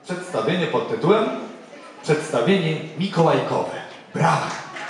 Przedstawienie pod tytułem Przedstawienie mikołajkowe. Brawa!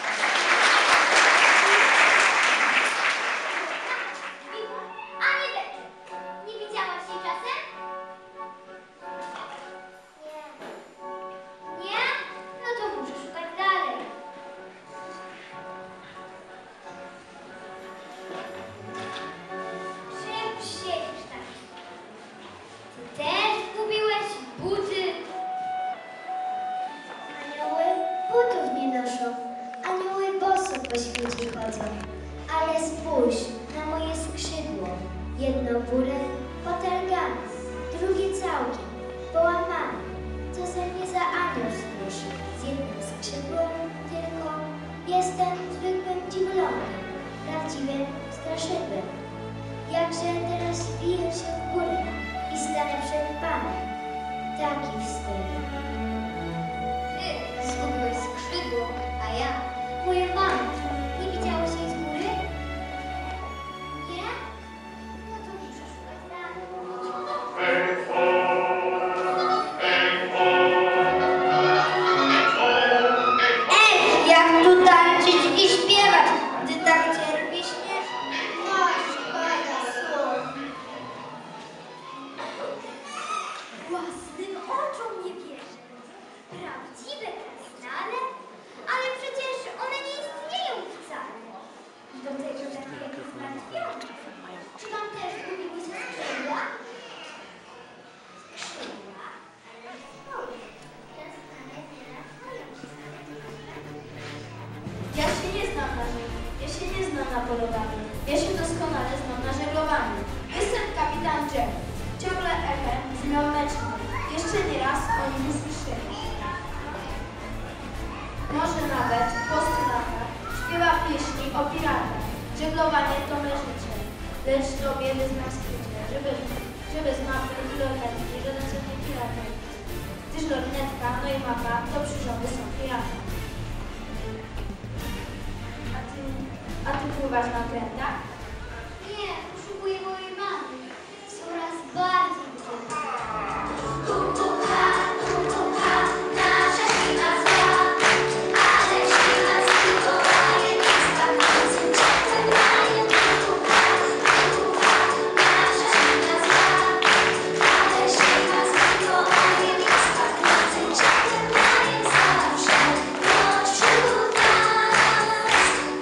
Anioły boso po świecie chodzą, ale spójrz na moje skrzydło. Jedno w górę potargane, drugie całkiem połamane. Co ze mnie za anioł stróż? Z jednym skrzydłem tylko jestem zwykłym dziwolągiem, prawdziwym straszydłem. Jakże teraz wiję się w górę i stanę przed Panem. Taki wstyd. Ty zgubiłeś skrzydło, a ja moje mamy. Nie widziałeś jej z góry? Nie? No to muszę szukać dalej. Ej, jak tu tańczyć i śpiewać, gdy tak cierpi śmiech? Masz, Pana, słów. Własnym oczom nie wierzę. Prawdziwe krasnale? Ale przecież one nie istnieją wcale. Do tego takie jak zmartwione. Czy wam też zgubiły się skrzydła? Skrzydła? Ja się nie znam na rzece, ja się nie znam na polowaniu, ja się doskonale znam na żeglowaniu. Jestem kapitan Jack, ciągle echem brzmiał meczny, jeszcze nie raz o nim usłyszeli. Może nawet po 100 latach śpiewa pieśni o piratach, żeglowanie to me życie, lecz tobie wyznam skrycie, żeby z mapy i lornetki żaden sobie nie piratem. Gdyż lornetka, no i mapa to przyrządy są pirata. A ty pływasz na okrętach? Nie, poszukuję mojej mamy. Coraz bardziej wygląda. Nasza siła zła, ale siła zmikołaje, nic tam nocy czekaje. Nasza siła zła, ale siła zmikołaje, nic tam nocy czekaje. Zawsze wśród nas.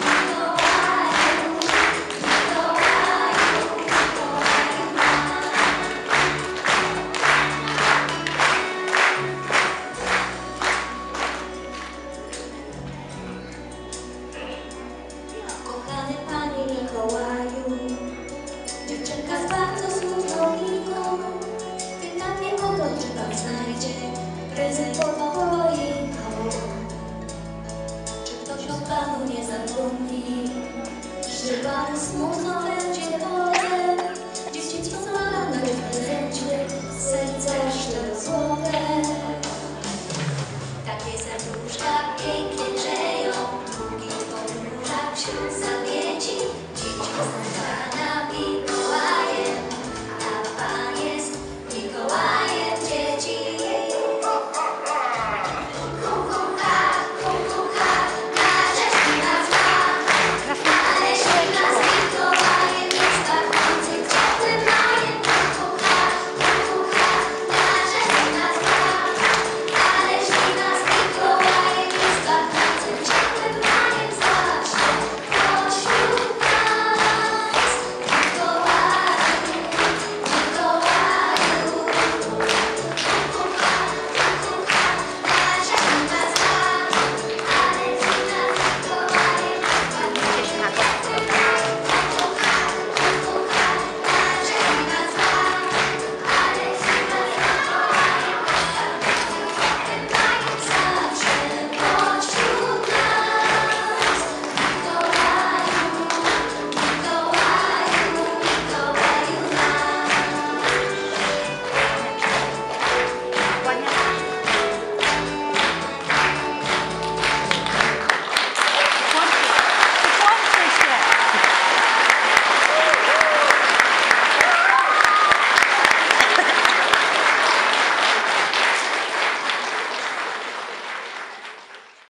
Kochany Panie Mikołaju, dziewczynka z bardzo smutną miną pyta mnie o to, czy Pan znajdzie prezent pod choinką. Czy ktoś o Panu nie zapomni, że Pan smutno będzie